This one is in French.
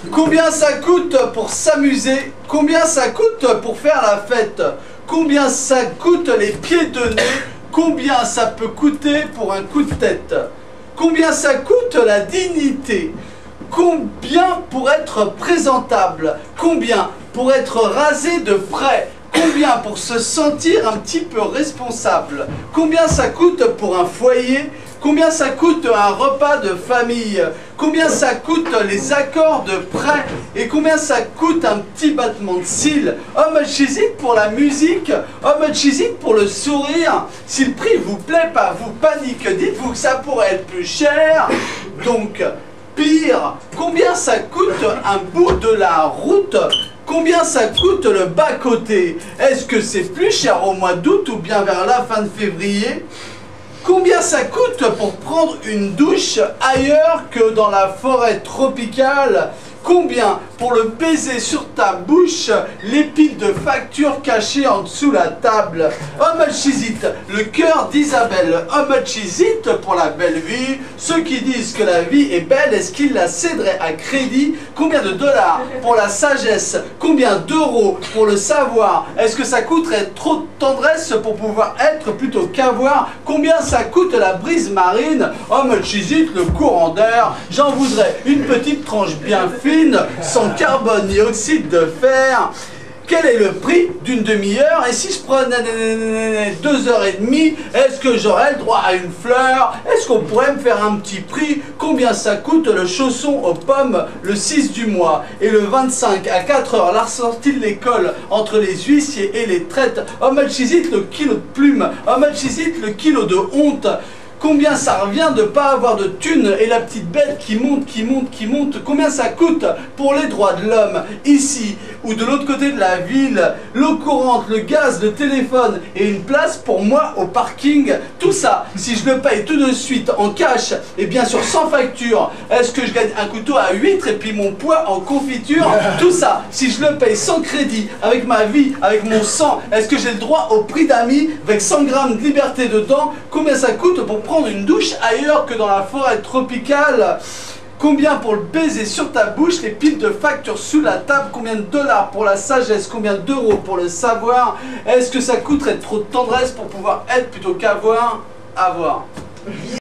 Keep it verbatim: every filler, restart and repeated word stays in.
Combien ça coûte pour s'amuser? Combien ça coûte pour faire la fête? Combien ça coûte les pieds de nez? Combien ça peut coûter pour un coup de tête? Combien ça coûte la dignité? Combien pour être présentable? Combien pour être rasé de près? Combien pour se sentir un petit peu responsable? Combien ça coûte pour un foyer? Combien ça coûte un repas de famille? Combien ça coûte les accords de prêt? Et combien ça coûte un petit battement de cils? How much is it pour la musique? How much is it pour le sourire? Si le prix vous plaît pas, vous panique, dites-vous que ça pourrait être plus cher. Donc, pire, combien ça coûte un bout de la route? Combien ça coûte le bas-côté? Est-ce que c'est plus cher au mois d'août ou bien vers la fin de février? Combien ça coûte pour prendre une douche ailleurs que dans la forêt tropicale? Combien pour le baiser sur ta bouche, les piles de factures cachées en dessous la table? How much is it? Le cœur d'Isabelle. How much is it pour la belle vie? Ceux qui disent que la vie est belle, est-ce qu'ils la céderaient à crédit? Combien de dollars pour la sagesse? Combien d'euros pour le savoir? Est-ce que ça coûterait trop de tendresse pour pouvoir être plutôt qu'avoir? Combien ça coûte la brise marine? How much is it le courant d'air? J'en voudrais une petite tranche bien fine, sans carbone ni oxyde de fer. Quel est le prix d'une demi-heure? Et si je prenais deux heures et demie, est-ce que j'aurais le droit à une fleur? Est-ce qu'on pourrait me faire un petit prix? Combien ça coûte le chausson aux pommes le six du mois? Et le vingt-cinq à quatre heures, la sortie de l'école entre les huissiers et les traites? How much is it le kilo de plumes? How much is it le kilo de honte? Combien ça revient de ne pas avoir de thunes et la petite bête qui monte, qui monte, qui monte? Combien ça coûte pour les droits de l'homme ici ou de l'autre côté de la ville? L'eau courante, le gaz, le téléphone et une place pour moi au parking. Tout ça, si je le paye tout de suite en cash et bien sûr sans facture, est-ce que je gagne un couteau à huître et puis mon poids en confiture? Tout ça, si je le paye sans crédit, avec ma vie, avec mon sang, est-ce que j'ai le droit au prix d'amis avec cent grammes de liberté dedans? Combien ça coûte pour prendre une douche ailleurs que dans la forêt tropicale? Combien pour le baiser sur ta bouche, les piles de factures sous la table? Combien de dollars pour la sagesse? Combien d'euros pour le savoir? Est-ce que ça coûterait trop de tendresse pour pouvoir être plutôt qu'avoir? Avoir.